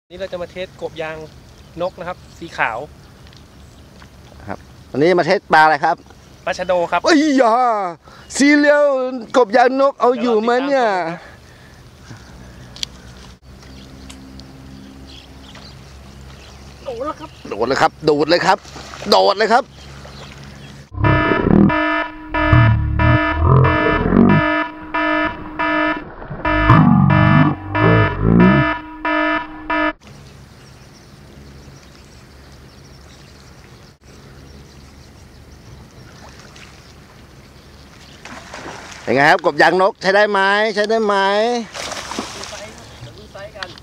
นี่เราจะมาเทสกบยางนกนะครับสีขาวครับวันนี้มาเทสปลาอะไรครับปลาชะโดครับเอ้ยยาซีเรียลกบยางนกเอาอยู่ไหมเนี่ยโดดแล้วครับโดดเลยครับโดดเลยครับโดดเลยครับเป็นไงครับกบยางนกใช้ได้ไหมใช้ได้ไหมดูไซส์ครับเดี๋ยวดูไซส์กัน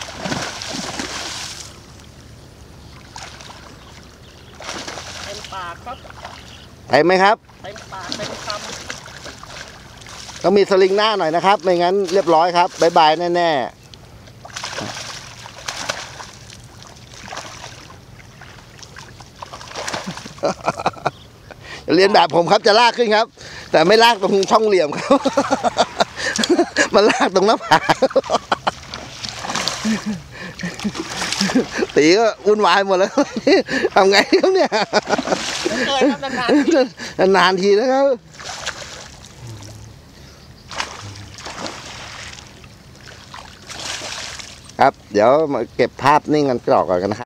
เต็มปากครับเต็มไหมครับเต็มปากเต็มคำต้องมีสลิงหน้าหน่อยนะครับไม่งั้นเรียบร้อยครับบ๊ายบายแน่ๆเรียนแบบผมครับจะลากขึ้นครับแต่ไม่ลากตรงช่องเหลี่ยมครับมันลากตรงหน้าผากตีก็วุ่นวายหมดแล้วทำไงครับเนี่ยนานทีนะครับครับเดี๋ยวมาเก็บภาพนิ่งกันก่อนนะครับ